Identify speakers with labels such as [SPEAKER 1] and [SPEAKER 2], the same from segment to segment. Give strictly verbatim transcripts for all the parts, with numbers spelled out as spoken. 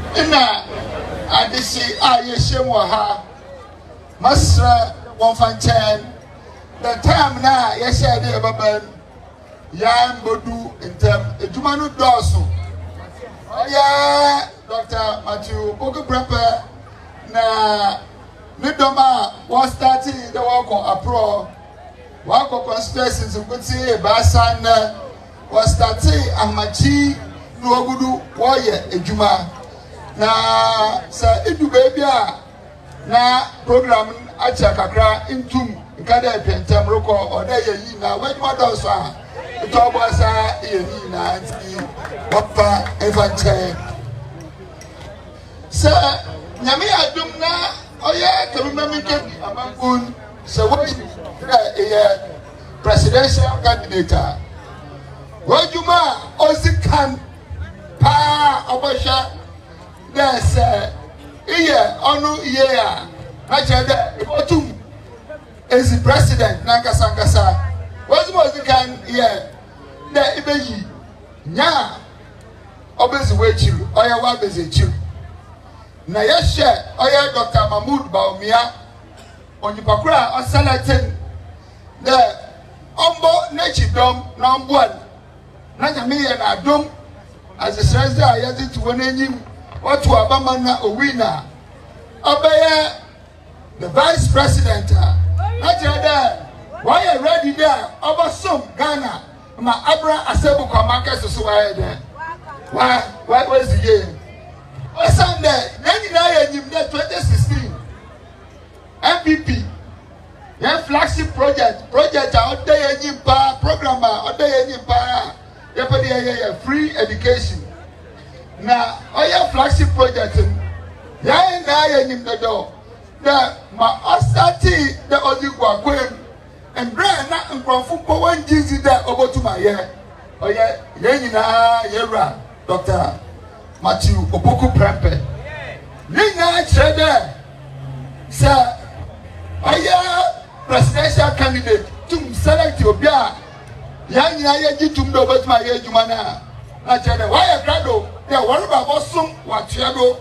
[SPEAKER 1] ina adisi a yeshem wa ha masra won fanchen the time na yeshe de baban ya mbodu intem ejuma no doso oya Doctor Matthew Bogu Brempe na Nidoma was starting the work on Apro work on constituencies of Guti Basan was starting Amachi Nuogudu Warrior Ejuma na sa idu baby na program acha kakra intum nkada pentem roko oda yi na wedma doso a to bosa yi na anti wapa evanche sa nyame adum na oya kabima mikebi amankun se woyi eh presidential candidate wajuma ozikan pa obosha des iye onu iye ya na chede otum is the president na kasa kasa wajuma ozikan iye na ibeyi nya obezi wechiru oya wa bezi chiru na yeshe oya Doctor Mahmood Baumia onipakura osalatin the ombo nechidom number one na nyamiye na adom as the president ayazi tuwonanyim watu abama na owina obeye the vice president na jeda why you ready there obasom Ghana ma Abra Asebu kwa market so why there why why was the year Sunday then na yim twenty sixteen M P P yeah flagship project project out there yim pa program out there yim pa yeah for the free education na oya flagship project yeah na yim the door the ma ostati the odigwa kwem and brand na nkronfu po one gizi there obotuma yeah oya yen na yera Doctor Matthew Bogu Brempe ninya chede sa aya presidential candidate tum select obia ya nyina ye gitum do betuma ye adwuma na na chede why grado dey worry about sum wachiado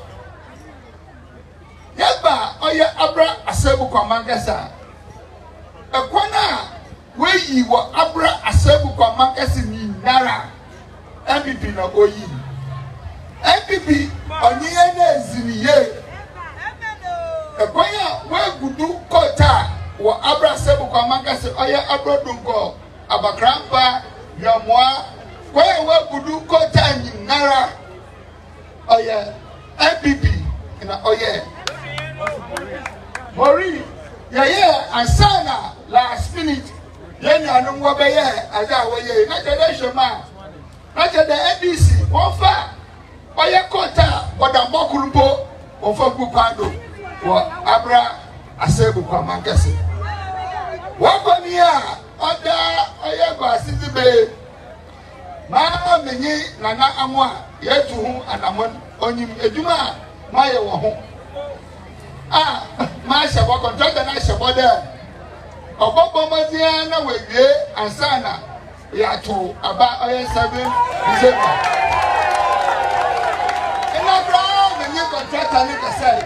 [SPEAKER 1] yeba oya Abra Asebu kwa mangasa ekwana we yi wo Abra Asebu kwa mangasa ni nara M P P na oyi M P P onye na eziniye ekwanya we gudu kota wo Abra Asebu kwa mangasa oya abrodunko abakrampa yamwa kwanya we gudu kota nyinara oya M P P na oya Mori yeye ansana last minute yenya anu ngobeye aja woye na jede shema na jede N D C wonfa oye kota odambo kulumpo wonfa gupando wo Abra Asebu kwa mangase wakonia oda oye gwa sizibe ma menyi nana amwa yetu hu anamon onyim eduma ma ye wo ho ah ma shabo contractor na shabo there obobo mazia na wewie ansana ya to aba oye seven December ina bra menye contractor ni kasai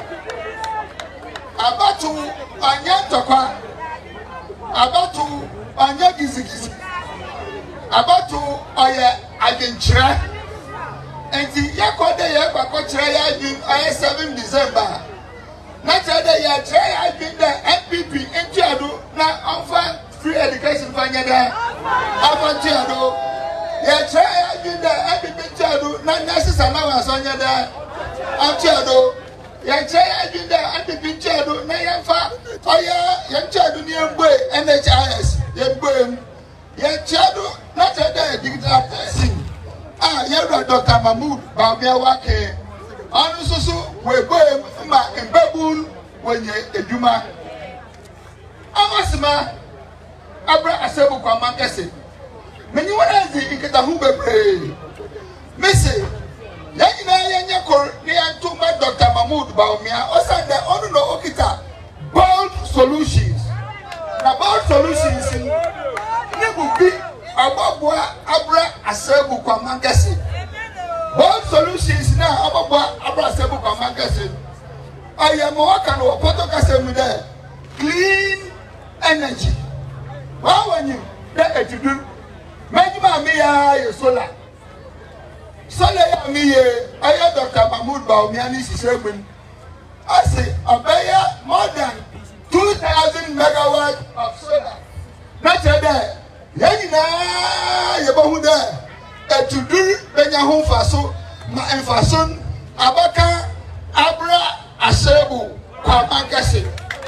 [SPEAKER 1] abatu anya tokwa abatu anya gizigisi abatu oye agenchira enti yakode ye kwako chira ya adwin oye seven December na tade ya chira ya adwin the M P P enti adu na offer free education for nyada afanti adu ya chira ya adwin the M P P enti adu na nurses allowance nyada anti adu ya chira ya adwin the M P P enti adu na yemfa oya yemti adu ni emgbe N H I S yemgbe ya chadu na tade digital testing ah yero Doctor Mahmood Baumia wake anu susu webo ma embebun wenye eduma amasima Abra Asebu kwa mangase menyi wanazi ikita hu bebre mese yanyina yanya kor ni antuma Doctor Mahmood Baumia osande onu no okita bold solutions na bold solutions ni bubi ababwa Abra Asebu kwa mangase bold solutions na ababwa Abra Asebu mankasi aya mo waka no poto kasem de clean energy wa wanyi da etudu majima mi ya ye solar solar ya mi ye aya Doctor Mahmoud Bawumia Sisebun I say abaya more than two thousand megawatts of solar not there yenina ye bohu de etudu benya ho faso ma enfason abaka abra asebu kwa mankasi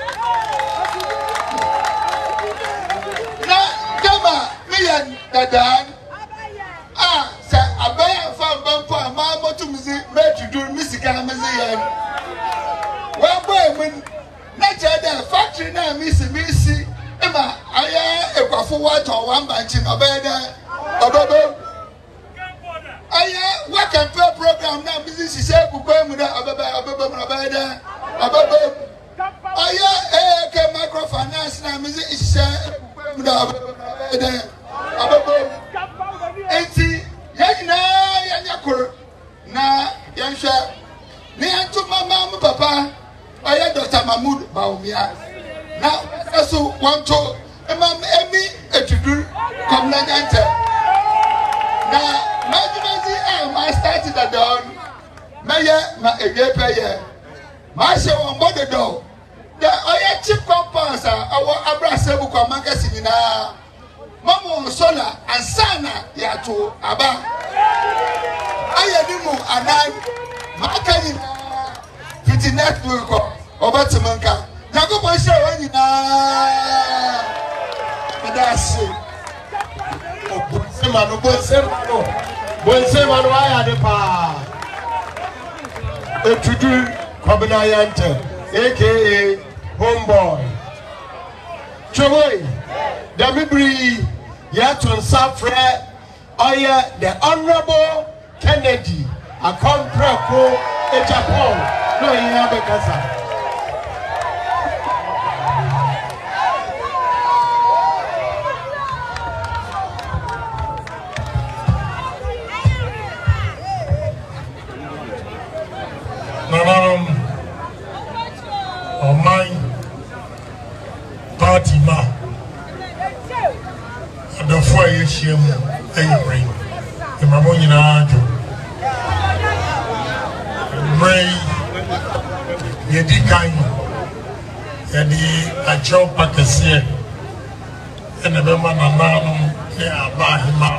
[SPEAKER 1] na dama miyan dadan ah sa abaya fa bampo ama motumzi metudu misika mezi yan wa boy mun na cheda factory na misi misi ema aya ekwafo wato wambanchi obeda obobo aya work and play program na misi sise bukwe mu da obeba obeba mu obeda obobo aya eh ke microfinance na misi sise bukwe mu da obeda obobo enti yanyina yanyakoro na yanhwa ni antu mama mu papa aya Doctor Mahmoud Bawumia na so wanto emam emi etudu komnanyante na majimazi e ma start the down meye ma egepeye ma se won bododo the oya chip compounds awo abrasebu kwa mankasi nyina mamu solar ansana ya to aba aya dimu anan makani fiti network ko obatimanka Jago Boshe wanyina Adasi Bonse manu bonse manu Bonse manu aya de pa Etudu Kwabena Yante aka Homeboy Choboy Damibri Yatun Safre Oya the Honorable Kennedy Akompreko e Japan no yiyabe kasa
[SPEAKER 2] Nananom Oman Party Ma Adofo ayehiem ayemre Imamo nyina ajo Ray Yedi kan Yedi acho pakese ene be ma nananom ne aba hima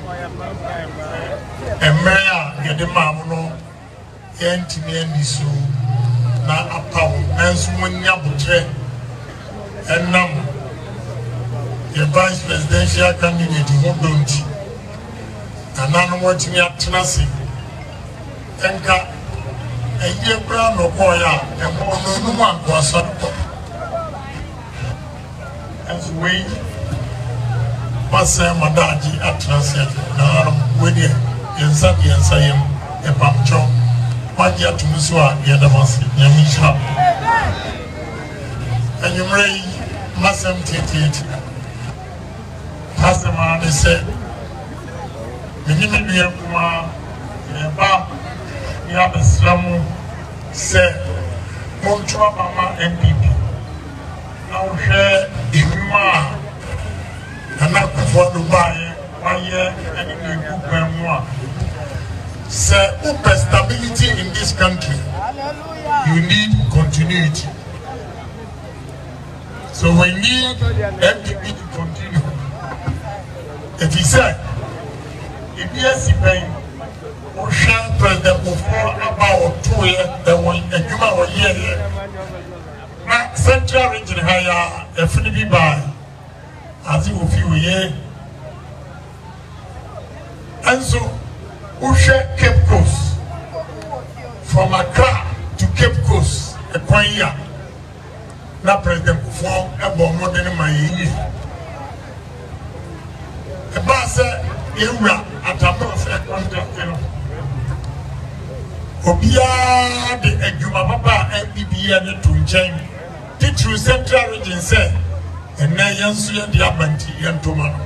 [SPEAKER 2] Emre a yedi mamu no Yentimi endi so na apaw enso munya butre enam the vice presidential candidate who don't ananu watimi atnase enka eye kra no koya emo no nu ankoso as we passa madaji atnase na wedi yensa yensa yem e pamcho Magia tumuswa yadamasi nyamisha Enyumrei masem titi Masema nise Minimi biye kuma Yeba Yabe slamu Se Mokchwa mama M P P Na ushe Iwima Nana kufwa Dubai Waye Enime kukwe mwa Say, open stability in this country. You need continuity. So we need M P P to continue. If he said, if you are saying, Ocean President before about two years, there was a human year. Now, Central Region higher, a free by as you feel here. And so, Ushe Cape Coast from Accra to Cape Coast, a Kwanya. Now, President Kufuor, a bomb more than my year. A bassa, Ira, at a boss, a contract. Obia, the Ejumababa, M B B, and the Tunjang, the Central Region said, and now Yansu and the Abanti and Tomano.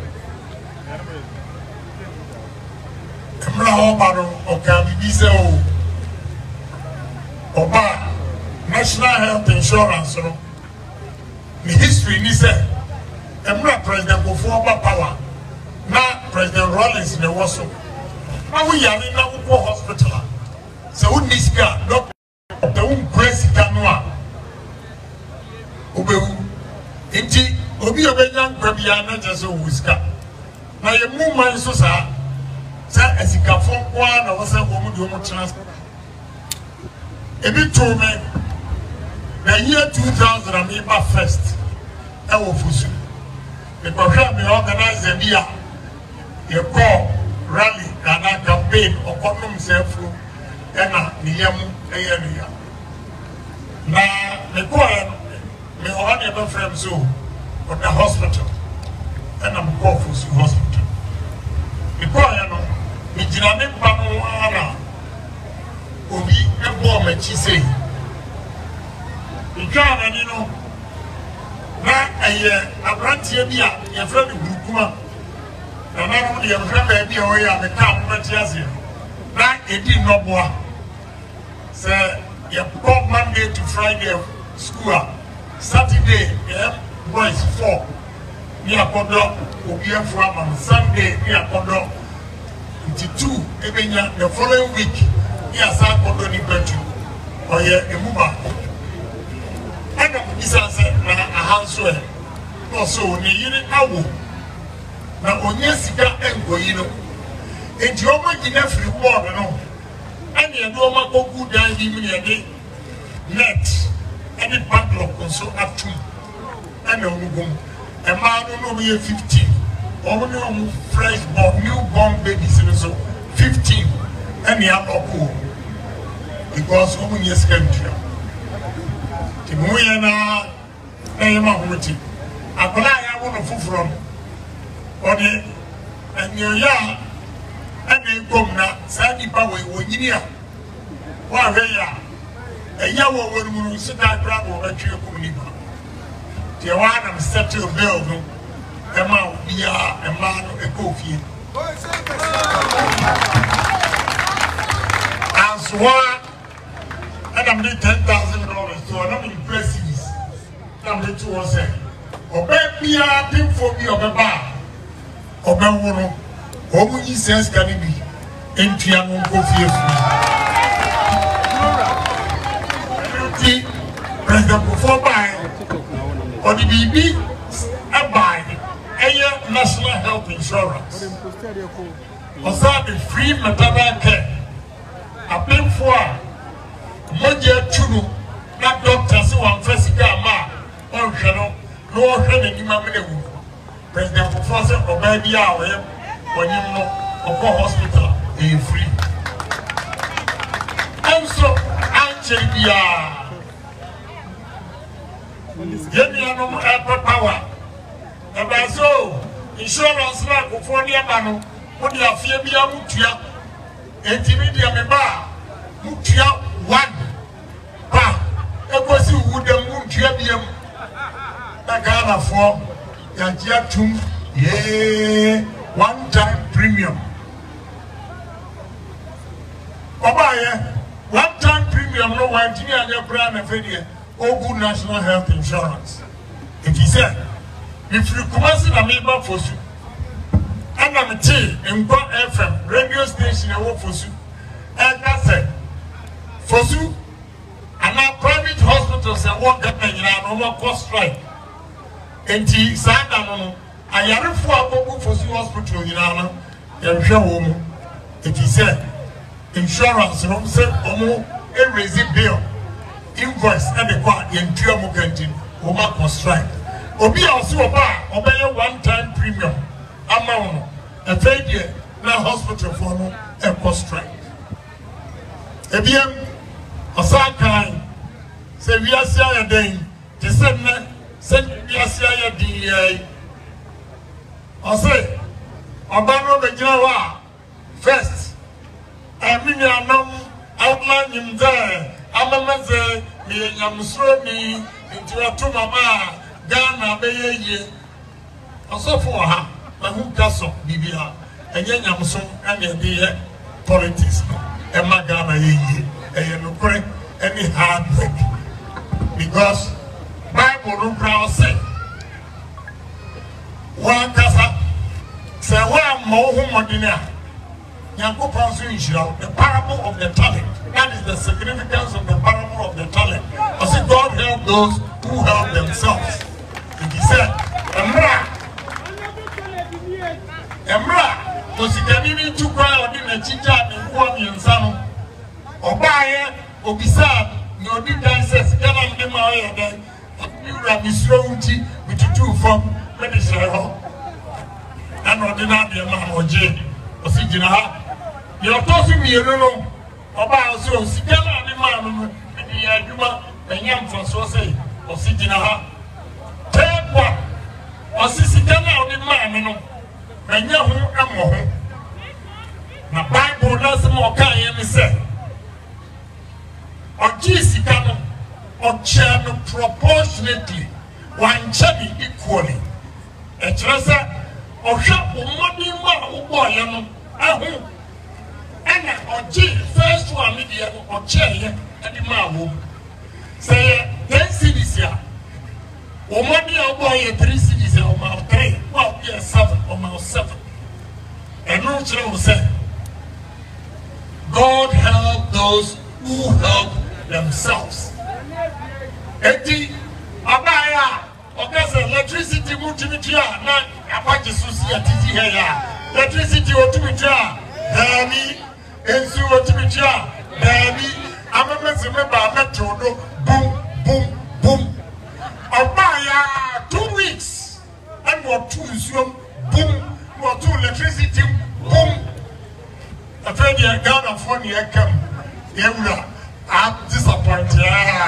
[SPEAKER 2] Mra Obaro, Okabi Bizo, Oba National Health Insurance no the history ni say Emra President Kufuor ba power na President Rawlings ne was so na we yare na wo hospital so we need sika doctor the un grace kanwa obewu enti obi obenya nkwa na jeso wuska na ye mu man so sa sa esika fon kwa na wasa ko mu do mu transport ebi to me the year two thousand and eight first I will fusu the program me organize a dia ye call rally and campaign or condom self and na niyam eye niya na me call me on the frame so at the hospital and I'm called fusu hospital me call ya no me jina me pa no ana obi e bo ma chi sei ikana ni no na aye abrantie bia ye fra ni burukuma na na no ye fra ba bia o ya me ka mo tiase na edi noboa say ye pop Monday to Friday school Saturday yeah boys four ni akodo obi afro am Sunday ni akodo twenty-two ebenya the following week yes I akodo ni betu oye emuba ana isa se na ahanso e no so ni yiri awo na onye sika engoyi no enti o ma gina free board no ani e do ma kogu dan bi mi ne net any padlock so atum ana onugum e ma no no be fifteen o mo no fresh born new born babies so fifteen ani aboko because o mo yes can do timuye na na ma huti akola ya wo no fufuro odi enyoya ene komna sadi pa we wonyini a wa hwe ya eya wo wo mu sita kra wo atwe komni ba tie wa na settle bill no e ma bia e ma no e ko fie aswa and I'm doing ten thousand dollars so I'm not impressive. I'm doing two one seven. Obey me, I think for me, obey bar. Obey one. Omu yi sense can be. Entry and one go fear free. President Kufuor buy or the B B a buy a national health insurance. Also the free maternal care. I pay for. Moja chunu na doctor si wan fasika ma on hwe no no hwe na nima me wu President Kufuor se oba bia a we wonyim no okọ hospital e free also anche bia yemi anu e power e ba so insurance na Kufuor ni aba no mo dia afie bia mutua entimi dia me ba mutua one pa ekosi wudem ntua biem na Ghana for yantia tum ye one time premium obaye one time premium no one tini anya brand na fedie ogu national health insurance it is said if you come as na me ba fosu ana mti Nkwa F M radio station e wo fosu e ka say fosu and our private hospitals and what government na no cost strike enti sada no ayarefo abogu fosu hospital nyina no ye hwe wo mu it is said insurance no say omo e raise bill invoice and the kwa ye ntua mo kantin wo ma cost strike obi a so oba obeye one time premium amount no e fedie na hospital for no e cost strike ebiem Osakai say we are saying then the same say we are saying the I say Obano Bejawa first I mean I know outline him there Amamaze me Yamusroni into a two mama Ghana Bay also for her but who castle Bibia and Yamuson and the politics Emma Ghana ye. And you pray anyhow. hard work. Because Bible no crowd say one kasa say one more humodina. The parable of the talent. That is the significance of the parable of the talent. I said God help those who help themselves. And he said, Emra, Emra, was it any to cry or didn't a teacher and Kwame and Sano? Obaye, Obisab, no did dancers, Galam Demaya, then you rabbi Srouti with the two from Medicine. And ordinary man or Jay, or Sijina. You're talking me, you know, about so Sigala and the man, and the Yuma, and Yam for so say, or Sijina. Third one, or Sigala and the man, you know, and Yahu and Moho. Now, Bible doesn't more kind of say, or Jessica, or Channel proportionately, one chubby equally. A treasure, or shop, or money, or boy, you know, I and or G first one media or chair and the man say ten cities here. Or money or boy three cities or my three, well, yes, seven or my seven. And no child say, God help those who help themselves. Eti Abaya, okay, electricity multimedia, not a bunch of society here. Electricity multimedia, Danny. Ensu otimitia baby amemeze meba metro do boom boom boom obaya two weeks and what two zoom boom what two electricity boom after the Ghana phone here come yewura I'm disappointed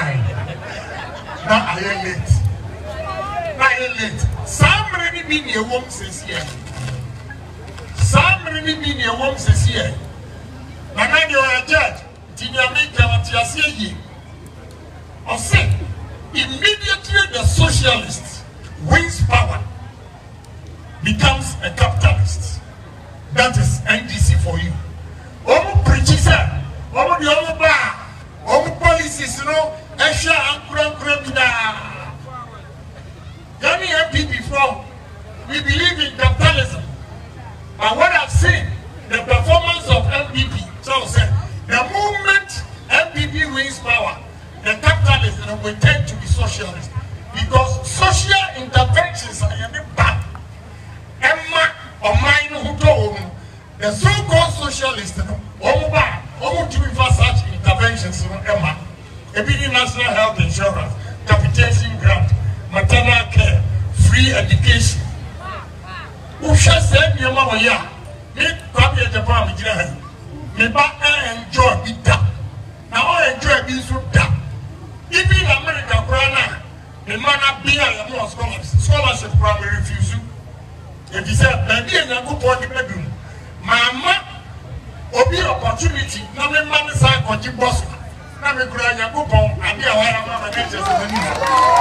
[SPEAKER 2] now I am late now I am late somebody be near one says here somebody be near one says here. And then you are a judge, Tinyamika Matiasi. Or say, immediately the socialist wins power, becomes a capitalist. That is N D C for you. Omu preachers, Omu the Omu bar, Omu policies, you know, Esha and Kuram Kuramina. Yami M P P from, we believe in capitalism. But what I've seen, the performance of M P P. So say, the moment M P P wins power, the capitalists will tend to be socialist. Because social interventions are in the back. Emma or mine who told the so-called socialists, Omuba, Omu to reverse such interventions, Emma. A big national health insurance, capitation grant, maternal care, free education. Who shall send your mama ya? Make copy of Japan. Me ba enjoy be da. Now I enjoy being so da. Even in America, Brana, the man be a more scholarship. Scholarship probably refuse you. If you say, maybe a good point in the bedroom. Mama, obi opportunity. Now me man is a country boss. Now me cry a good point. I be a while mama just in the news.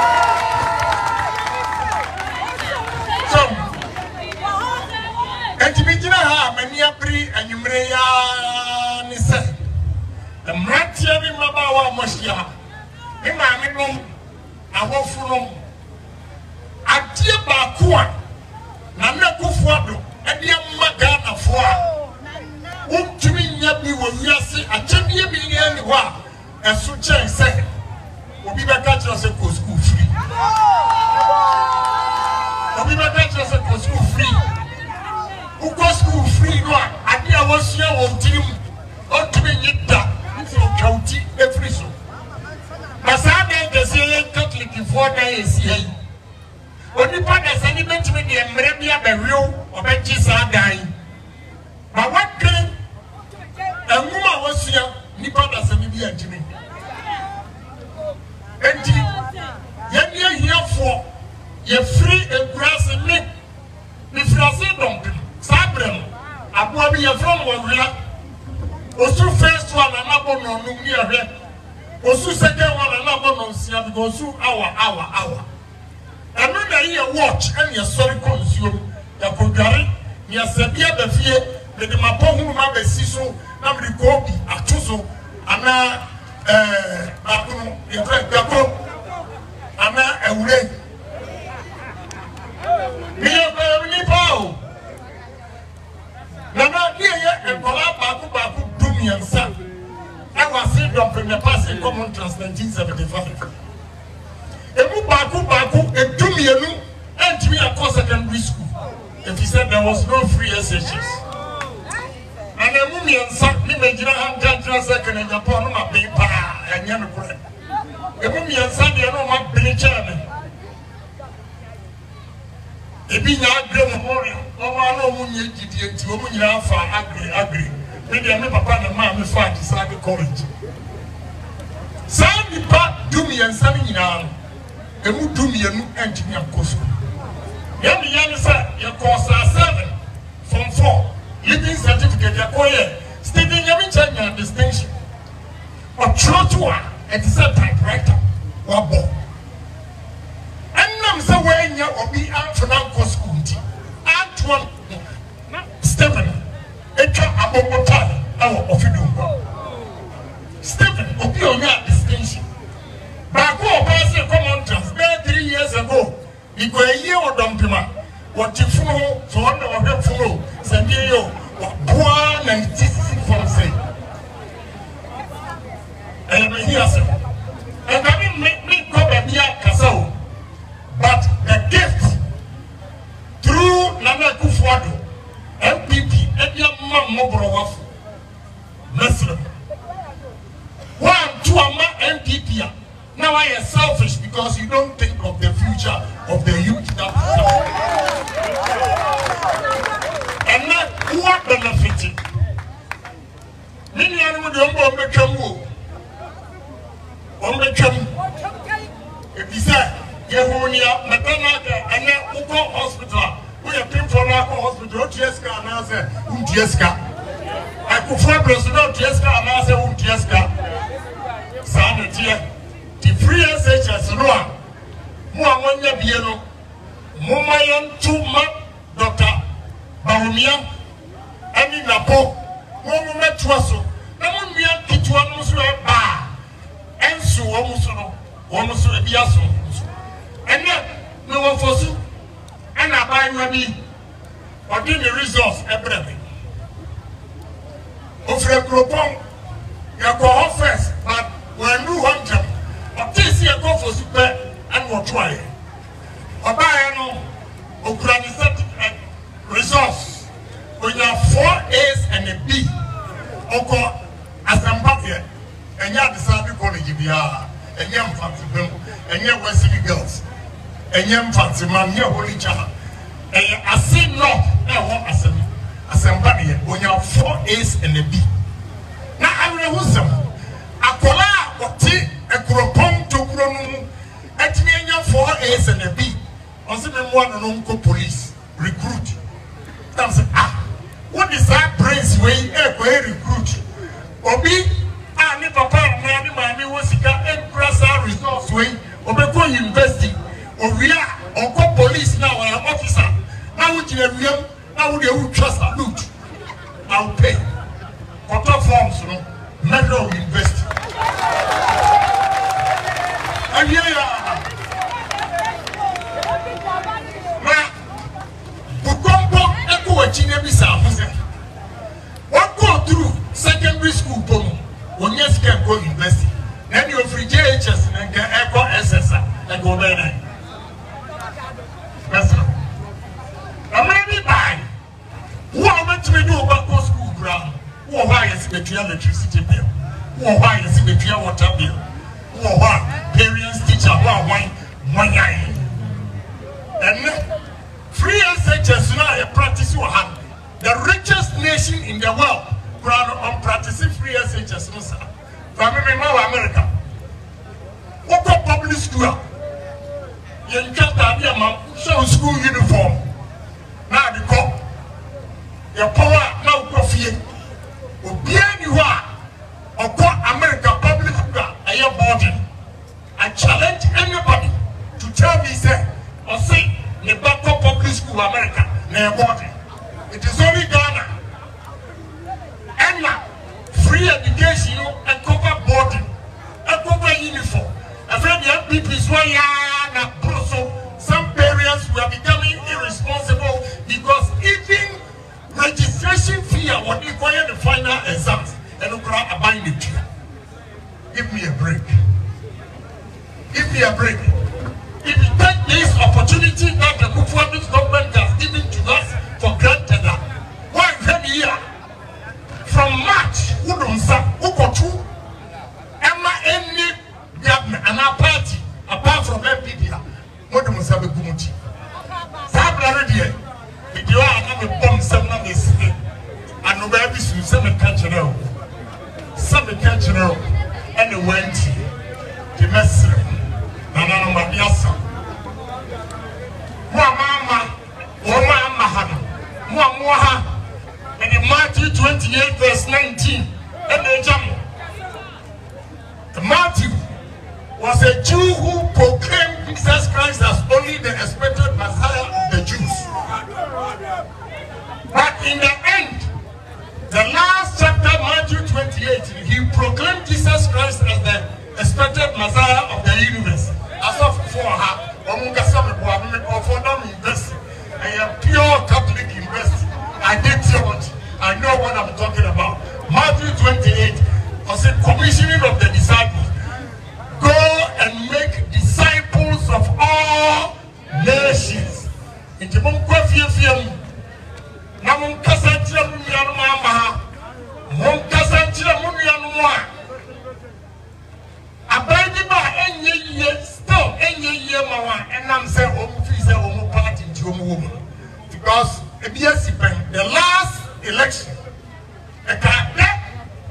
[SPEAKER 2] So. And to be ha many a pre and you may ni say the Matia in Mabawa Mosia in my minimum I walk from a dear Bakua Nana Kufuado and dear Magana for whom to me yabi when you say a champion being anywhere as Sucha said will be back at us a school free. Will be back at us a school free. Who go school free no I did was here on team or to be yita it's your county every so. Masada the say Catholic before days here. Only part as any mention with the Mrebia burial or benches are dying. But what can a woman was here, Nipa as a media to me. And you're here for you're free and grass and me. If you are saying Sabrem, Abu be a from Wavila. Osu first one and Abu no near Osu second one and Abu no Sia because hour, hour, hour. And when I hear watch and you're sorry consume, you're Pugari, you're Sabia Befie, the Mapohu Mabe Siso, Namri Kobi, Atuso, and eh baako ye friend Gako ana ewure mi ye ko ni pa na na die ye enkola baako baako dumiansa I was seen on premier passing common trans nineteen seventy-five. Emu baako baako edumienu enti me across secondary school. If he said there was no free S H S. And a mummy and sack me made a second in Japan, no my paper and young bread. A mummy and Sunday, no my Billy Chairman. A being a great memorial, no one no moon yet, to woman you have for agree, agree. Maybe I never found a man with five decided college. Sandy Pat do me and Sunny now. A mood do me and empty me of course. Young young sir, your course are seven from four. Living certificate, your coyer, stating your China distinction. Or true to one, and it's a typewriter or book. And I'm so when you will be out for now, school. Act one, Stephen, a trap about time, our office. Stephen, will be on your distinction. Back home, I come on trans, three years ago. You go a year or dumpima. What you follow, so one of them follow, San Diego, one and sixty from say. And I'm here, sir. And I didn't make me go back here, Castle. But the gift through Nana Kufuado, M P P, and your mom Mobro Muslim. One, two, M P P. Now I am selfish because you don't think of the future of the youth that and not what benefiting. Many animals don't go on the on the chum. If you say, Yehonia, Matana, and then Uko Hospital, we are paying for Nako Hospital, Tieska, and I say, Untieska. I could find President Tieska, and I say, Untieska. Sanity. The free S H S Roa, Muamanya Bieno, Mumayan Tuma, Doctor Baumia, Annie Napo, Mumma Twasso, Namumia Kituan Musua Ba, and so Omusono, Omusu Biaso, and then no one for you, and I buy money, or give the resource everything. Ofre Gropon, you go first, but when you want them. This year go for super and we'll try it. Obayano, Ukrainian resource. We have four A's and a B. Oko Azambia, and you decided college Bia, and young fancy them, and young Wesley girls, and young fancy man, your holy child. And I say no, I want Azambia, when you have four A's and a B. Now I will use them. Akola, what tea? A Kuropong to Kuromu, at me four A's and a B. On some one and police recruit. Tam say, ah, what is that praise way a recruit? Obi, I never found my money was a grassa resource way, or go university, or we are, or go police now, or an officer. Now would you have now would you trust a loot? I'll pay. Quarter forms, no, matter of university. And yeah, now, Bukombo Echo Chinebisa, what go through secondary school, Bono, when yes can go university. Then you free J H S and can echo S S R and go there. That's all. I'm ready by who are meant to do about go school ground, who are why is the electricity bill, who are why is the water bill. Parents, teacher, one, one, one, and free S H S now practice your hand. The richest nation in the world, ground on practicing free S H S. From America, what public school? You can't have your show school uniform. Now the cop, your power now coffee. Behind you are, or call America public school. Your body. I challenge anybody to tell me, say, or say, the Bako Public School America, their body. It is only Ghana. And now, free education and cover boarding. why Yana Brusso, some parents were becoming irresponsible because even registration fee when you require the final exams and you are buying the two. Give me a break. Give me a break. If you take this opportunity that the Kufuor government has given to us for granted, why come here? From March, who don't say, who got to Emma any government and our party, apart from M P D, what do you say? Gumuti. Sabra already. If you are not a bomb, some of this, and no baby, some country now, some country now, and the went to Messi, and I know my yasa. Mama, Mama, Mahana, Mama. And in Matthew twenty-eight, verse nineteen, and then Jamal. Matthew was a Jew who proclaimed Jesus Christ as only the expected Messiah of the Jews. But in the end, the last chapter, Matthew twenty-eight, he proclaimed Jesus Christ as the expected Messiah of the universe. As of for her, for them investing, a pure Catholic investing. I did theology. I know what I'm talking about. Matthew twenty-eight was a commissioning of the disciples. Go and make disciples of all nations. In the Munkafium, Namun Casantia Munyanama, Munkasantia Munyanua. A baby by any year, still any year, and I'm saying, oh, please, oh, party to a woman. Because the last election, a cat,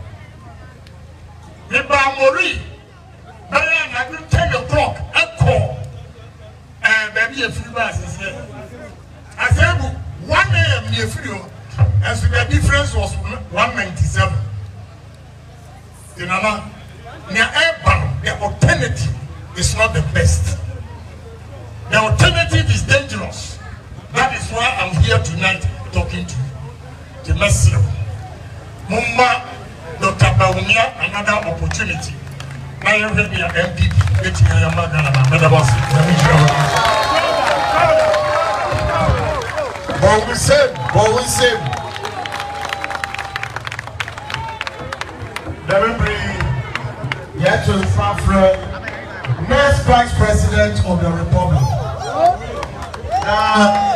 [SPEAKER 2] the Bamori, I will ten o'clock, a call, and maybe a few bars is here. I said, one a m near Frio, and so the difference was one ninety-seven. You know, near Airbound, the alternative is not the best. The alternative is dangerous. That is why I'm here tonight talking to you. The message. Mumma, Doctor Bawumia, another opportunity. Now you're going to be an M P P.
[SPEAKER 1] But we said, but we said, let me bring yet to the next Vice President of the Republic. Now,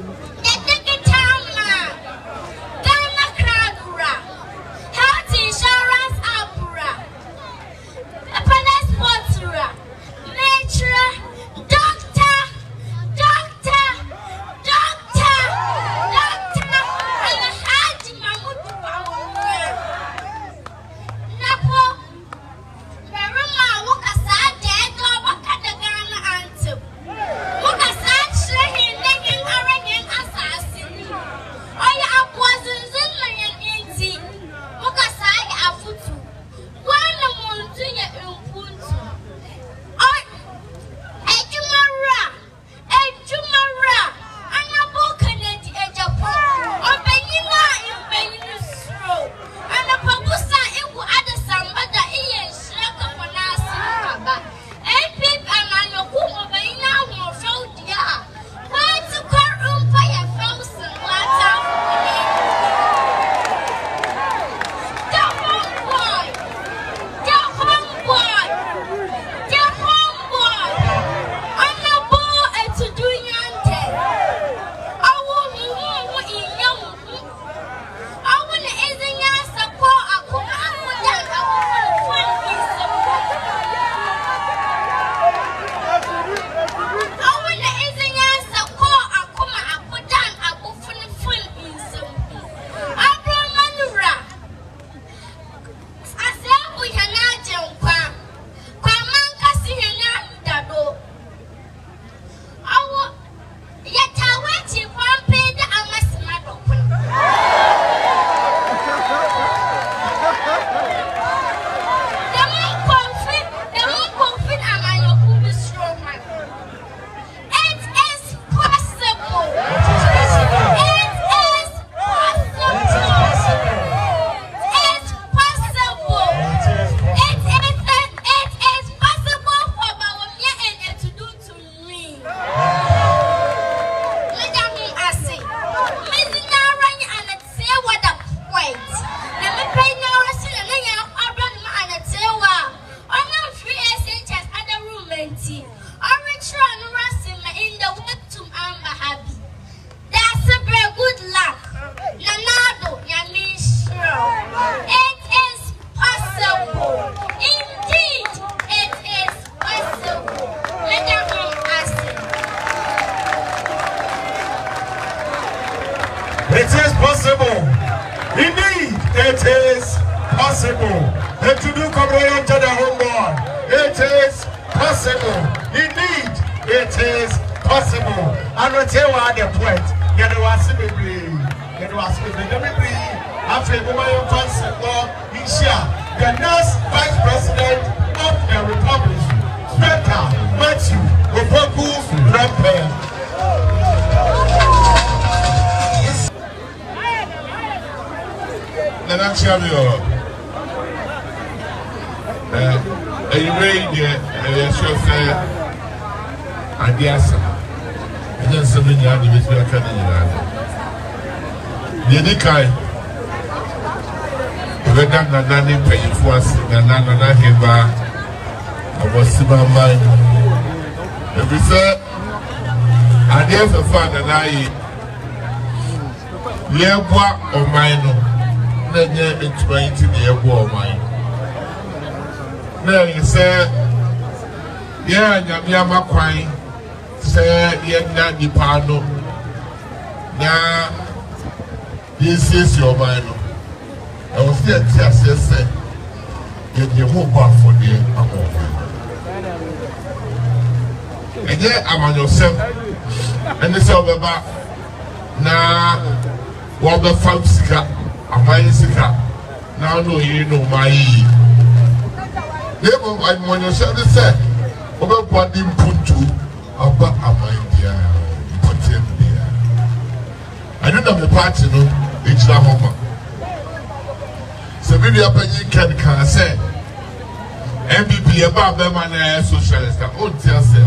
[SPEAKER 2] It is possible. Indeed, it is possible. And to do communion to the homeboy, it is possible. Indeed, it is possible. And we tell you at the point, you know what's the baby. You know what's the baby. After the woman possible, the next vice president of the Republic, Speaker Matthew Opoku Rampe.
[SPEAKER 3] And I'm sure you are. Uh, you read the show, sir, and yes, and then something you have to be a candidate. The Nikai, the Nana Nani pay for us, and Nana Hiba, I was Simba Mine. If we say, I dare for fun and I, Yabwa or mine. It's going to be a war mine. Now you say, yeah, Yama Quine, say, Yena di Pano. Now, this is your mind. I was there to say, get your move back for the amount. And yet, I'm on yourself, and it's all about now, what the folks got. Amaisika now no you know my never mind when you said the set over body put to about Amaindia important there. I don't have the party no it's not home. So maybe a penny can can say M B P about them and socialist oh tell say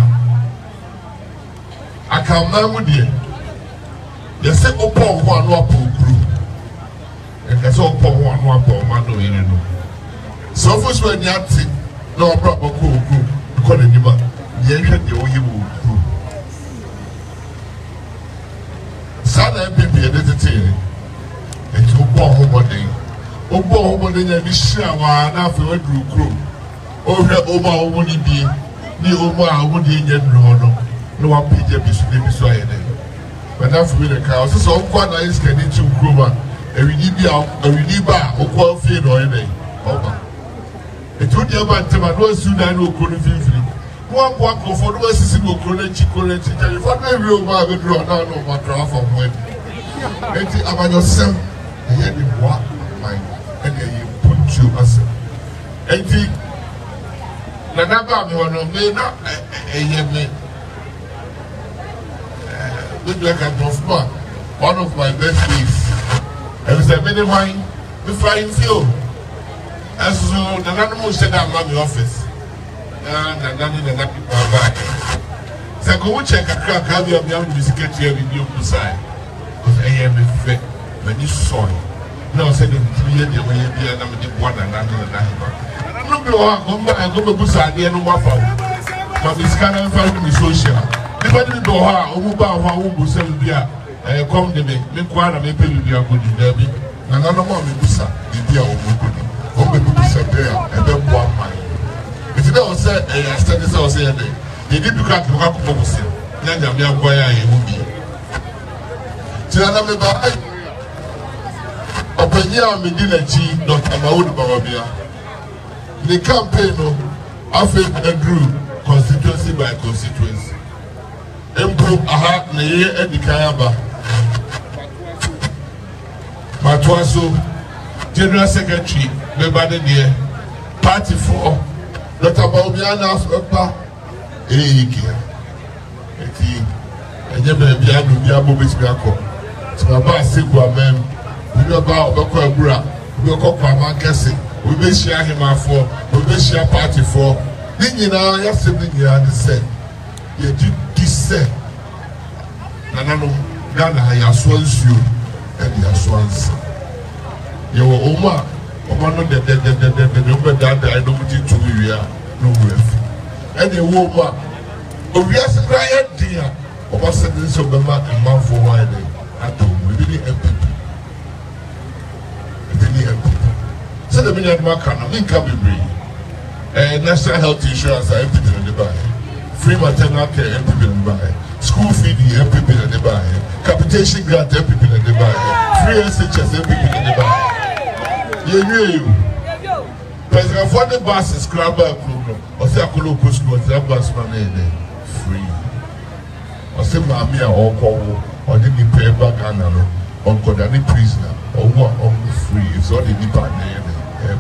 [SPEAKER 3] I can remember there. They say open one no approve. And that's all for one one for man no you know. So first when you have to no proper cool cool because the neighbor the entrance the way you will Sana M P P and entertaining. And to born homebody. O born homebody and this shower and after a drew crew. Over Oma won't be near Oma won't be in no no one P J be so I but after the cows, so quite nice can eat two crew. And we need out, and we need back, or quite fair or anything. It would be about time I was soon I know couldn't feel free. One walk for the West is no college, college, if I may real bag and draw down on my draft from when. And about yourself, and yet you walk mine, and then you put you as a. And the Nanaga, one of me, not a year. Look like a Dorfman, one of my best days. And it's a mini wine, the flying field. As so, the animal said, I'm at the office. And I'm not in the nappy by. So go check a crack, have you beyond the secretary of your side. Because I am a fit when you saw it. No, said in three years, when you be another one and another night. I'm not going to come back and go to Busa and no more. But this kind of family social. The body do her, who bow, who will sell beer. I come to me, make one and make you a good derby. And I don't want me to say, the dear old good. Only people said there, and then one man. If you don't say, I said this, I was saying, they did look at the Haku Mobusi. Then I'm young boy, I will be. Tiana Meba, Openia Medina G, Doctor Maud Barabia. The campaign, Africa drew constituency by constituency. Improve aha na ye edikayaba Matwaso General Secretary Bebade there Party for Doctor Baubiana Aspa Eke Eti Enye bebi adu bi abo betimi akọ Tibaba Seku amem Bi ba obekọ abura bi okọ kwama kese we be share him afọ we be share party for ni nyina ya se ni nyina ni se ye di say Nanano Ghana has once you and has once. You were Oma, Oma no the the the the the number that I don't need to be here, no ref. And the woman, oh, yes, cry dear. Oma said this of the man and man for why they at home. We didn't help people. We didn't help people. So the minute man can, I mean, can be bring. National health insurance, I empty in the buy. Free maternal care, help people in the buy. School feeding, help people in the buy. Capitation grant, help people in the buy. Free S H S, help people in the buy. You hear you. President for the bus is crab by program. Or say I could look school, or bus money free. Or say Mammy or call, or didn't pay back another, or got any prisoner, or what on free. It's all the Nipa there.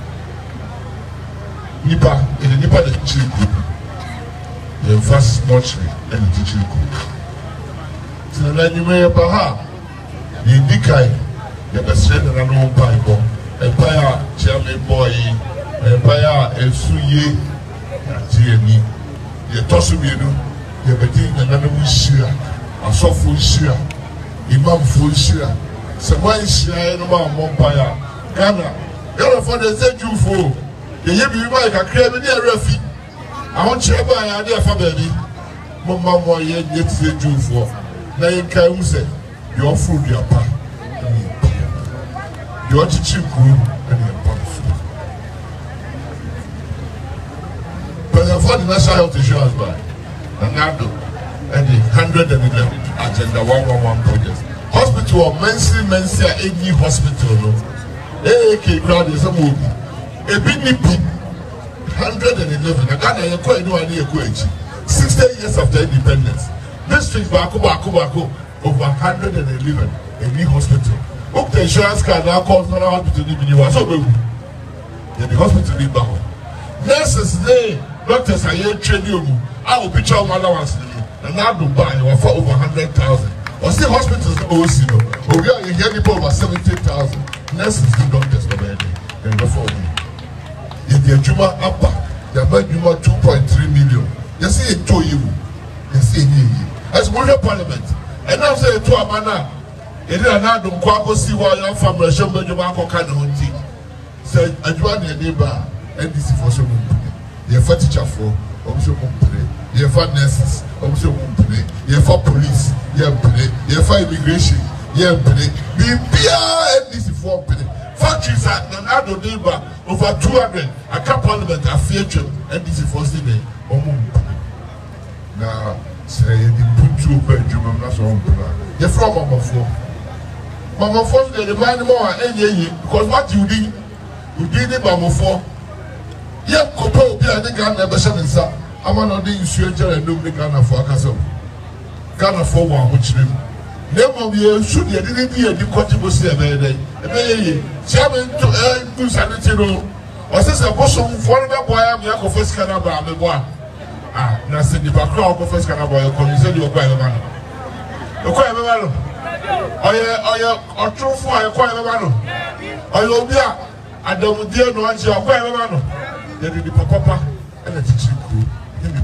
[SPEAKER 3] Nipa, in the Nipa the teaching group. The first mortuary and the teaching group. So then you may have a the Nikai, the best friend and an old Bible, Empire, Chairman Boy, Empire, and Suye, and T M E. The Tosubidu, the Bedin and another Shira, a soft full Shira, Imam full Shira, Samai Shira, and Mompire, Ghana, Ghana for the Zeju. The year you might have created a refuge. I want you to buy an idea for baby. Mamma, more yet, yet, say, Jew for. Now you can say, your food, your pan, your teaching group, and your pan food. But for the National Health Insurance by Nanado and the one hundred eleven Agenda one one one project. Hospital, Mensi, Mensi, any hospital, no. A K crowd is a movie. A big nippy, one hundred eleven. I can't quite know any equation. sixty years after independence, district Baku Baku Baku over one hundred eleven. A new hospital. Book the insurance card now calls for our hospital in the so baby. Yeah, the hospital in Baku. Nurses, they doctors are here training you. I will picture one allowance and now do buy you for over one hundred thousand. Or still hospitals O C no. Or we are here over seventy thousand. Nurses and doctors are there. And before me. In the Juma Upper, they are buying Juma two point three million. You see it to you. You see it. As we have parliament. And now say to Amana, it is not the Quaco see why your family show me Juma Cocanti. Say, I join the neighbor, and this is for some. They are for teacher for, also company. You for nurses, also company. You for police, you play. You for immigration, you play. Be N D C for play. Factories at Nanado neighbor over two hundred. A cap parliament a feature N D C for city. Now, say the put two bedroom, that's all. You're from Mama Four. Mama Four, they remind more any because what you did, you did it, Mama Four. You have couple be a nigga never said in some. I'm not doing stranger and do the Ghana for a castle. Ghana for one, which name. Never be should you didn't be a new quadruple seven day. Seven to do sanitary. Or says a bosom for the boy, I'm your first canaba, the boy. Ah, Nasty the background of first canaba, you said you're quite a man. You're quite a man. Or you're or true for a quite a man. Or you'll be a don't dear no answer, quite a man. They did the papa and the teaching crew. The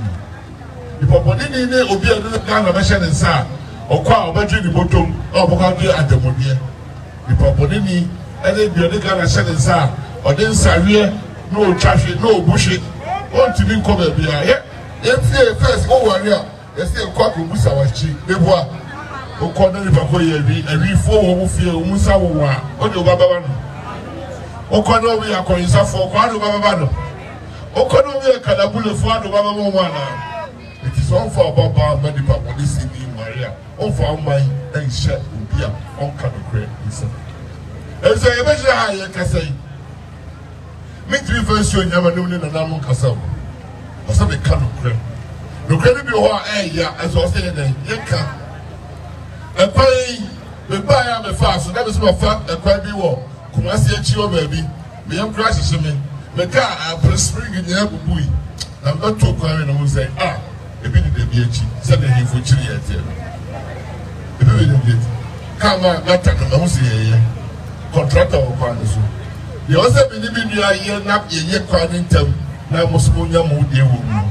[SPEAKER 3] Poponini will be a little kind of mission inside, or quite a bedroom the bottom, or Bocadi at the Monier. The Poponini, and then the other kind of shed inside, or then Saria, no traffic, no bushing. Want to be covered here? Yes, first, oh, warrior, yes, a quack of Musa was cheap. They were. O corner the Bacoya, and we four feel Musa, what do Babano? O corner we are calling for Quado Babano. Okonomi Kadabule for the Baba Mwana. It is all for Baba Medical Police in Maria, all for my and share will be on Canocre. As I imagine, I can say, make three verses you never knew in the Namon Castle. Or something Canocre. No credit be all air, as I was saying, Yanka. A pay, the buyer, the fast, so that is my fact, a quite be war. Come I see a chill baby, me am crashes to me. Meka a spring in the Abu I'm not too quiet and say, ah, a bit of the B H, send him for chili at you. The baby did. Come on, not that I don't see a contractor or partners. You also believe in your year, not your year crying term. Now, most of your mood, dear woman.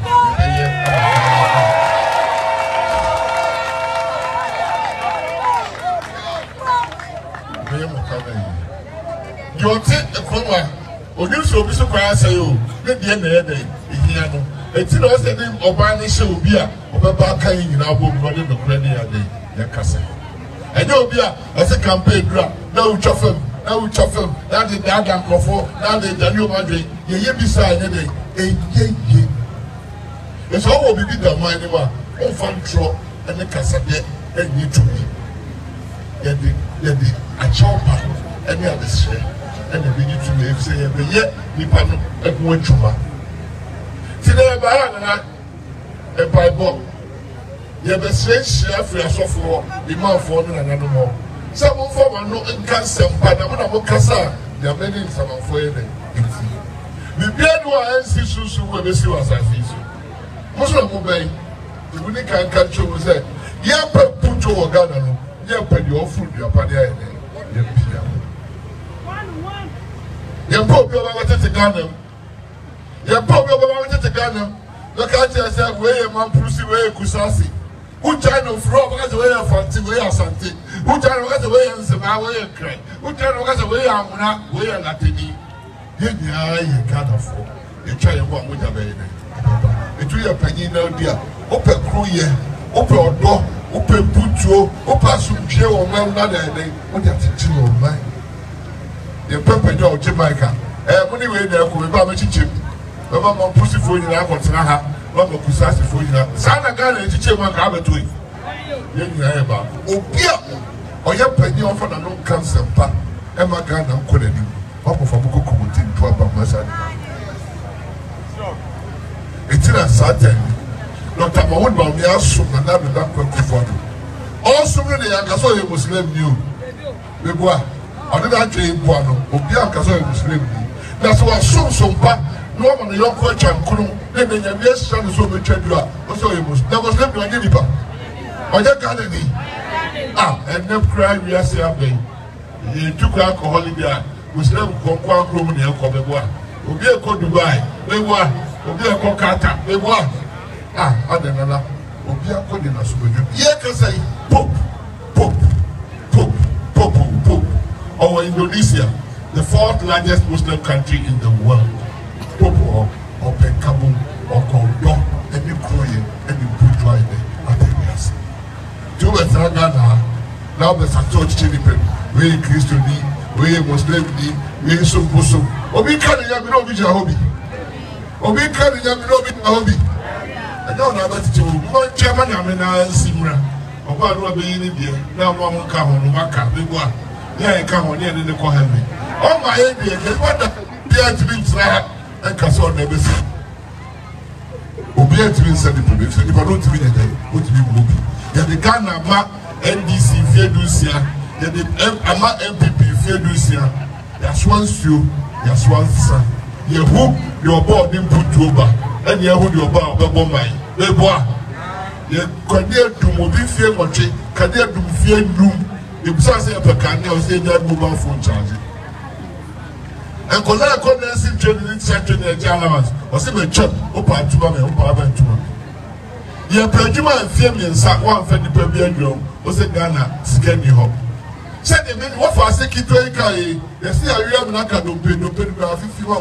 [SPEAKER 3] You take the corner. Odi so bi so kwa say o ne de na ye dey ehia no eti na o se dem oba ne she obi a obeba kan nyina bo mo ne no kra ne ya dey ya kasa enye obi a o se campaign dra na u chofem na u chofem na de da da krofo na de dani o madwe ye ye bi sa ne dey eye ye e so wo bi bi da man ne ba o fan tro ene kasa de enye tumi ye de ye de a chopa ene a de and the video to me say every year, we pan a good chuma. Today, a banana, a Bible. You have a strange chef, you are so for the mouth for another more. Some of them are not in cancer, but I'm not a cassa. There are many some of them. The beard was a sister who will see us as easy. Most of them obey. The winning can catch you say, yeah, put your garden, yeah, put your food, your party. Your poor girl wanted to Ghana. Your poor girl wanted to Ghana. Look at yourself, where a man pussy, where a kusasi. Who trying to throw us away a fancy, where a santi. Who trying to get away and say, my way and cry. Who trying to get away and not where a Latini. You can't afford. You try and walk with a baby. It will be a penny no dear. Open crew ye, open door, open put open some jail or man, not a day. What are you doing, man? The pepper dog Jamaica. Eh, money way there could be Baba Chip. Baba Mom Pussy for you, I want to have Baba Kusasi for you. Sana Ghana is Chip and Cabba to it. Young Naba. Oh, yeah. Or your penny off on a no cancer, pa. Emma Ghana couldn't do. Papa for Boko Kumutin to a Bamasa. It's in a certain. Doctor Mahmoud Bamia soon and not the doctor for you. Also, really, I saw you Muslim knew. The boy. I did not say one of the Muslim. That's why some some part, no one the young coach and Kunu, then the yes, son is so much. Also, it was never slept like any part. Or that gallery. Ah, and never cry, we are saying, he took alcohol there. Muslim Conquan Room in Kobewa. Obi a called Dubai, they were, Obi a called Kata, they were. Ah, I don't know. Obi a called in a super. Yeah, can say, Pope, Pope, Pope, Pope, Pope. Or Indonesia, the fourth largest Muslim country in the world. Popo or Pekabum or Kondo, and you you and you put right there. I think yes. Two was Ghana. Now the Sato Chilipen, we Christian, we Muslim, we some Muslim. Obi can you know which hobby? Obi can you know which hobby? I don't know about you. One German, I mean, I Simra. About what being in India. Now one come on Maka, big one. Yeah, come on here in the Kohami. Oh, my idea, what the Pierre to be Sra and Casson never said. Obi to be said the public, if I don't be a day, what to be movie. Yeah, the Ghana map N D C Fedusia, yeah, the Ama M P P Fedusia, that's one stew, that's one son. You hook your board in Putuba, and you hold your bar, but one mine. They boy, you can't do mobile fear watching, can't do fear room. If Sassi up a canal, say that mobile phone charging. And Kola Condensing Training Center in the Jalams, or some chop, open to my own power to me. Ye Pajuma and Family and Sat one for the Premier Drum was a Ghana, Scanny Hop. Said the men what for a second to a guy, they see a real Naka no pay no pay fifty one.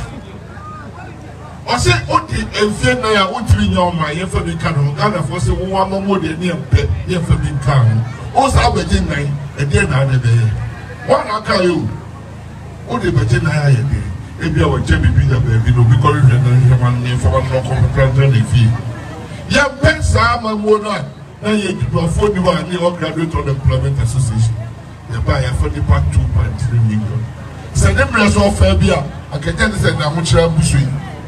[SPEAKER 3] I say, what the Fiona, what three young my year for the canon, Ghana for some one more than near pet, year for the canon. Also, I was in nine, and then I had a day. One I call you. What the Virgin I had a day. If you were Jimmy Peter, baby, no, because you're one name for one more competition fee. Yeah, Ben Sam and Wona, now you do a forty-one year old graduate on the Employment Association. They buy a forty-two point three million. Send them as well, Fabia. I can tell you that I'm much of Bushy.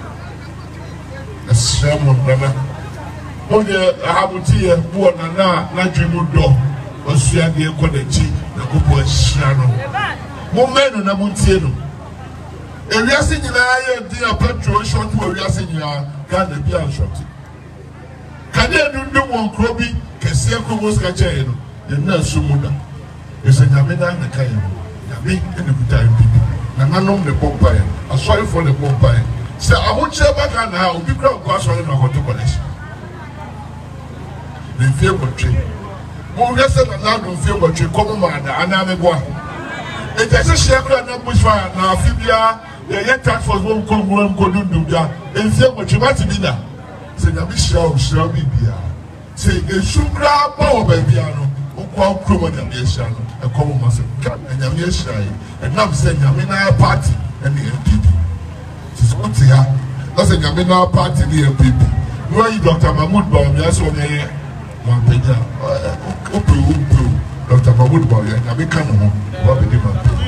[SPEAKER 3] A sham of brother. One year I have a tear, one and now, not you would do. Or she had the Equality, the Kupo Shano. More men on a Montiano. If you are singing, I am the petrol shot where you are singing, God, the beer shot. Can you do one crobby? Can see a Kubos Kachayano, the nurse Sumuda. It's a Yamina and the Kayan. Yami and the Butai people. Nananum the Pompire. I'm sorry for the Pompire. So I won't share back and I will be crowd cross on the Hotel College. The fear country. More less than allowed to feel what you come on and I'm a boy. It is a share and a bushfire now, Fibia, the yet tax for one Congo and Kodun Duda, and feel what you want to be now. Say, Yami shall shall be beer. Say, a sugar power by piano, or quite cruel and Yamian, a common master, and Yamian shy, and now saying Yamina party and the M P P. It's good to hear. That's a Yamina party, the M P P. Where you, Doctor Mahmoud Baum, yes, or me, one peja, Upu, Upu, Doctor Mahmoud Baum, and Yamikano, what be the man?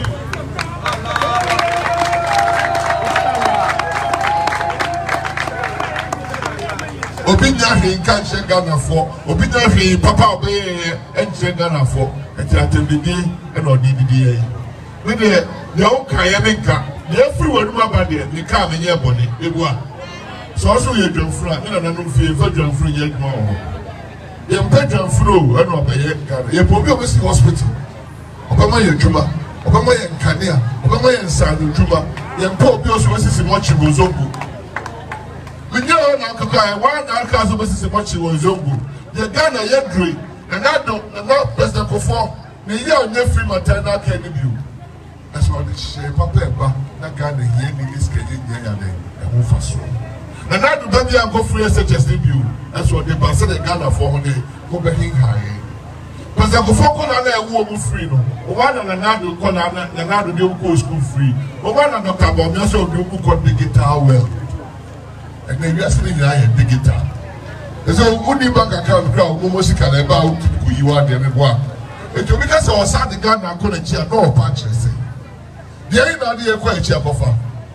[SPEAKER 3] Obinya he can't shake Ghana for Obinya he Papa obey and shake Ghana for and attend the day and or D D A. When the young Kayaminka, the everyone about there, they come in your body, they were. So also you don't fly, and I don't feel for John Free yet more. You pay John Flu and obey Ghana. You put me over the hospital. Obama Yajuma, Obama Yankania, Obama Yansadu Juba, Yampo Bios was in watching Bozombu. We know now, one outcast of Missus Machi was Zongo. The Ghana Yendry, and I don't know President Kofo, the year of free maternal care debut. That's what the shape of paper, that Ghana here in this Kenyan Yane, and move for so. And I do baby and go free such as debut. That's what they pass the Ghana for when they go back in high. President Kofo called a woman free. One and another call another new school free. One and Doctor Bob also do call the guitar well. And then you are still in the digital. So, who do bank account crowd, almost can about who you are there. It will because I was at the Ghana college, no patches. The end of the equation buffer.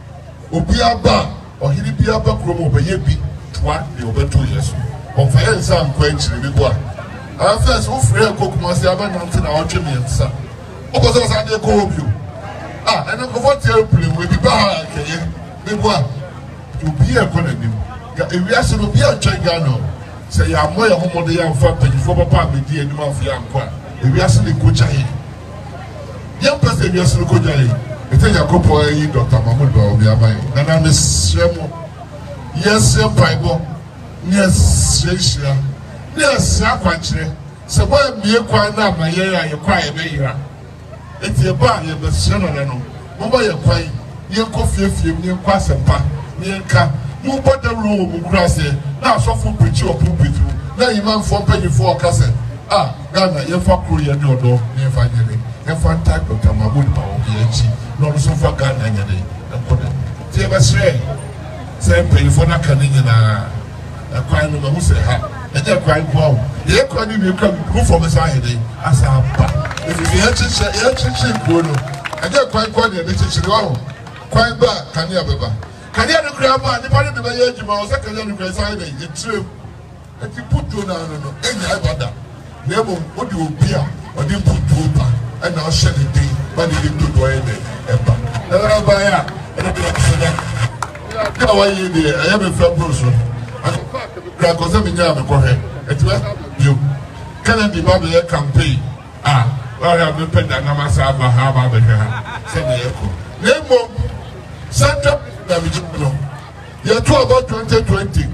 [SPEAKER 3] Obiaba or Hilipiaba Chromo, but ye be twice the over two years. On fire, some question, we go. I first who free a cook must have nothing our Jimmy, sir. Because I was at the call you. Ah, and I'm going to airplane will be back again. We go. To be a colony. If we ask to be a Chagano, say, I'm more home of the young family for Papa, with the animal of young qua. If we ask the Kuchai, young person, yes, the Kuchai, I tell you, Copo, Doctor Mahmoud, or be a mine. And I'm a Shemo. Yes, sir, Bible. Yes, Shisha. Yes, Saquatre. So, why be a quiet now, my year, you quiet, Mayra. It's your bar, you're the son of them. Mama, you're quiet. You're coffee, you're quite some pan. Yanka, mu bɔ dawuro wɔ mu kura ase na asɔfo pirikyi wɔ pulpit mu na imanfoɔ mpanyinfoɔ ɔka sɛ ah Ghana yɛfa kuro yɛ ne ɔdɔ ne yɛfa nyɛ ne yɛfa nta Doctor Mahmood Bawumia yɛ akyi na ɔno nso fa Ghana nyɛ ne ɛkɔ ne te yɛbɛsrɛ sɛ mpanyinfoɔ no aka ne nyinaa ɛkwan no ma ho sɛ ha ɛnyɛ kwan bɔ awo yɛ kwan no wie kwan mu fɔm sɛ ayɛ de asa aba efisɛ yɛkyekyɛ yɛkyekyɛ kuro no ɛnyɛ kwan kwan deɛ yɛkyekyere wɔ ho kwan ba kanea bɛba kanea no kura ba nipa no de bɛyɛ adwuma wɔ sɛ kanea no kura sa ayɛ de yɛkyerɛ mu ɛti putuo no ano no ɛnya ɛbada na emu wode obi a ɔde putuo ba ɛna ɔhyɛ ne den ba ne de dodo ayɛ de ɛba ɛna ba yɛ a ɛna de ɛsɛ dɛ ɛna wɔyɛ deɛ ɛyɛ me fɛ bro so kura kɔsɛ mi nya me kɔhɛ ɛti bɛ bio Kennedy ba bɛyɛ campaign a wɔyɛ me pɛ da nama sa aba ha aba abɛhwɛ ha sɛ ne yɛ kɔ na emu central na mi gyi no yɛ to about twenty twenty.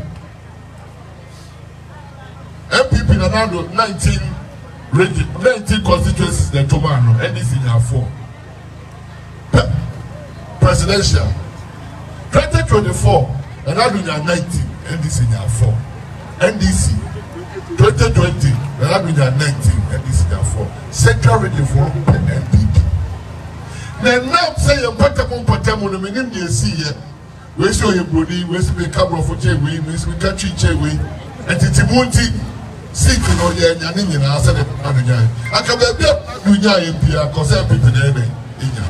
[SPEAKER 3] M P P na now nineteen nineteen constituencies the Tomano N D C na four presidential twenty twenty-four and now na nineteen N D C na four N D C twenty twenty and now na nineteen N D C na four central region for N P P na now say you patamu patamu no menim dey see here we say you brody we say be cabro for che we we say country che we entity seek no ye nyane nyina ase de adunya aka ba bia dunya ye bia ko se pipi na ebe inya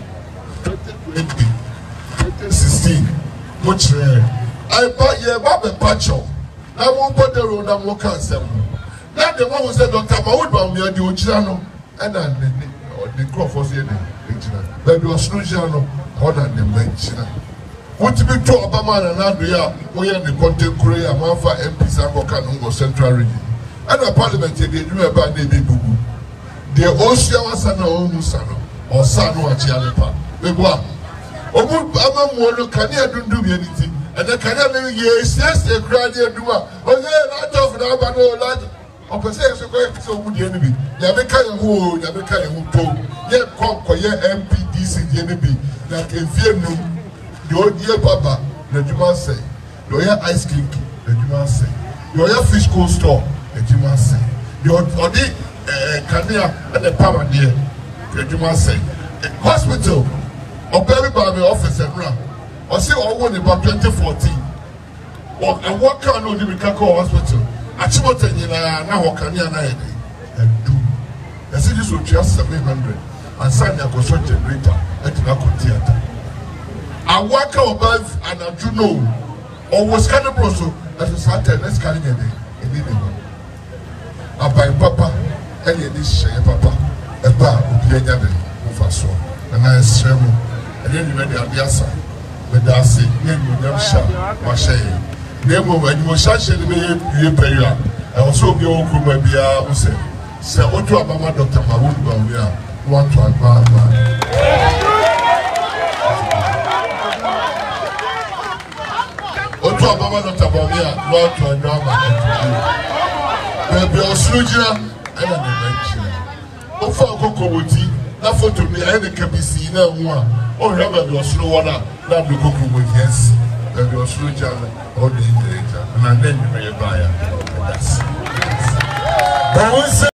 [SPEAKER 3] twenty sixteen mo chere ai ba ye ba be pacho na mo bodero na mo kansem na de mo say Doctor Mahmood Bawumia de ogira no e na ne the crop for say na ogira ba bi osuluja no o na ne menchina what be to Obama na na do ya o ye ne content creator manfa M P Sangoka no Central Region and the parliament they do about the bugu. The Osia was an Omusano or Sano Achialepa. The one. Omu Amamuano Kania don't do anything. And the Canadian yes, yes, they cried there do. Oh, yeah, not of Nabano lad. Or per se, so good enemy. Yameka who, Yameka who told. Yet conquer your M P D C the enemy. Like a fear no. The old dear Papa, the Juma say. Lawyer ice cream, the Juma say. Lawyer fish cold store. Ejuma say the odi eh kanea and the power there Ejuma say hospital obey by the office and run or say or one about twenty fourteen or and what can no the Kako hospital achimote nyina na ho kanea na ede and do the city so just seven hundred and sign your construction generator at the theater I work about and I do know or was kind of also as a Saturday let's carry it in the Abai papa, any this papa, a bar, Upiana, Mufaso, and I swear, and then you made the Adiasa, but that's it, name you never shall, Mashay. Name when you shall share the pay, I also be all who may be a say, say, what to Abama Doctor Mahmood Bawumia, want to Abama. What to Abama Doctor Bawumia, want to Abama. Baby Osluja, I am a mention. Oh, for Kokowoti, that photo me, I can be seen now. Oh, remember the Oslo water, that the Kokowo, yes. Baby Osluja, all the later, and then you may buy it. That's